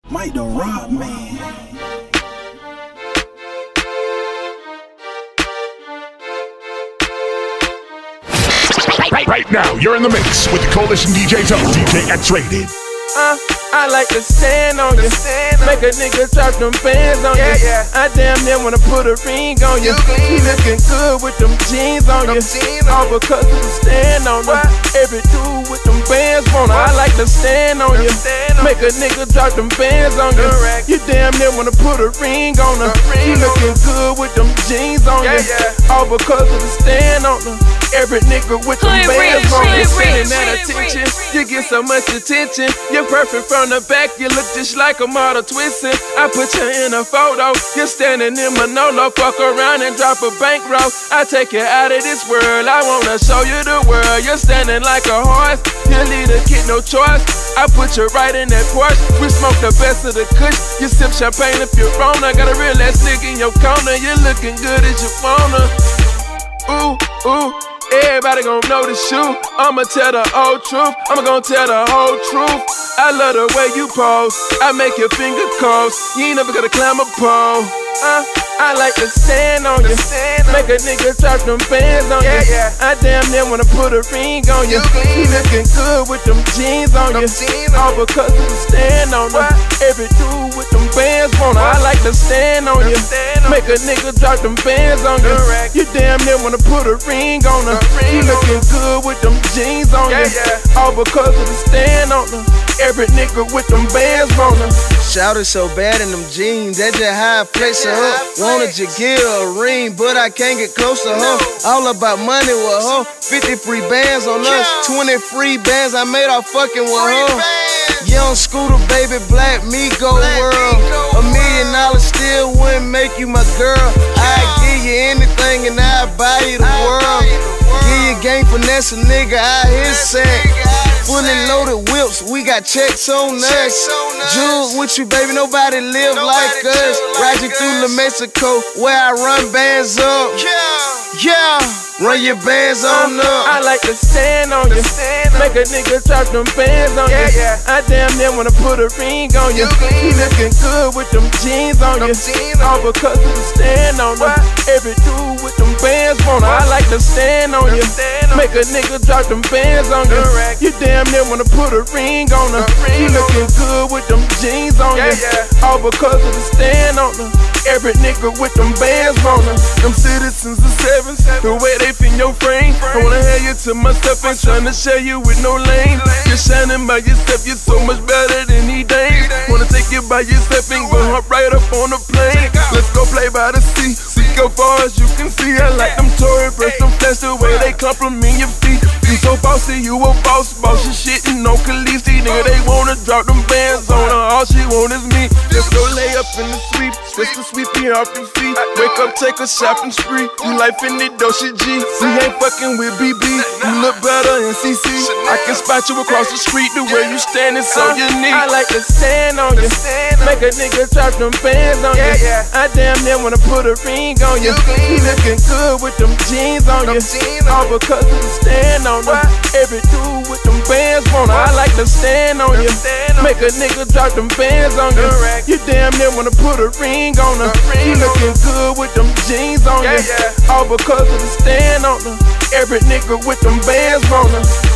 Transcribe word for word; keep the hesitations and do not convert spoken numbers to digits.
Mike the Rock Man. Right, right now, you're in the mix with the Coalition D Js of D J X-Rated. Uh, I like to stand on you, make a nigga drop them bands on you. I damn near wanna put a ring on you. He looking good with them jeans on you, all because of the stand on you. Every dude with them bands wanna. I like to stand on you, make a nigga drop them bands on you. You damn near wanna put a ring on her. He looking good with them jeans on you, all because of the stand on her. Every nigga with them bands on you, sending that attention. You get so much attention. You're perfect from the back, you look just like a model twisting. I put you in a photo, you're standing in Manolo. Fuck around and drop a bankroll. I take you out of this world, I wanna show you the world. You're standing like a horse, you lead a kid no choice. I put you right in that Porsche, we smoke the best of the kush. You sip champagne if you're wrong. I got a real ass nigga in your corner, you're looking good as you wanna. Ooh, ooh. Everybody gon' know the shoe. I'ma tell the whole truth. I'ma gon' tell the whole truth. I love the way you pose. I make your finger cold. You ain't never gonna climb a pole. Uh, I like to stand on you, make a nigga drop them bands on you. I damn near wanna put a ring on you. He looking good with them jeans on you, all because of the stand on you. Every dude with them bands wanna. I like to stand on you, make a nigga drop them bands on you. You damn near wanna put a ring on her. He looking good with them jeans on you, all because of the stand on her. Every nigga with them bands on her. Shouted so bad in them jeans, that's just how I flex her. Wanted to give her a ring, but I can't get close to her. All about money with her. fifty free bands on us, twenty free bands I made off fucking with her. Young Scooter, baby, Black Migo world. A million dollars still wouldn't make you my girl. I'd give you anything and I'd buy you the world. Give you gang finesse a nigga out his sack. Fully loaded whips, we got checks on us. Jules with you, baby, nobody live like us. Riding through La Mexico, where I run bands up. Yeah, run your bands on up. I like to stand on you, make a nigga drop them bands on you. I damn near wanna put a ring on you. He looking good with them jeans on you, all because of the stand on you. Every dude with them bands wanna. I like to stand on you, make a nigga drop them bands on you. You damn near wanna put a ring on her. He looking good with them jeans on you, all because of the stand on her. Every nigga with them bands on her. Them citizens of sevens, the way they fit in your frame. I wanna have you to myself, ain't tryna share you with no lane. You're shining by yourself, you're so much better than these days. Wanna take you by yourself and go hop right up on the plane. Let's go play by the sea, see go far as you can see. I like them Tory breasts, them flash, the way they compliment your feet. You so bossy, you a boss, boss your shit and no Khaleesi. Nigga, they wanna drop them bands on her, all she want is me. Let's go lay up in the sweep, switch the sweepy off your feet. Wake up, take a shopping spree. You like Fendi, Dolce G. We ain't fucking with B B. You look better in C C. I can spot you across the street, the way you standing so unique. I like to stand on you, make a nigga drop them bands on you. I damn near wanna put a ring on you. He looking good with them jeans on you, all because of the stand on you. Every dude with them bands wanna. I like to stand on you, make a nigga drop them bands on you. You damn near wanna put a ring on her. He looking good with them jeans on you, all because of the stand on her. Every nigga with them bands on her.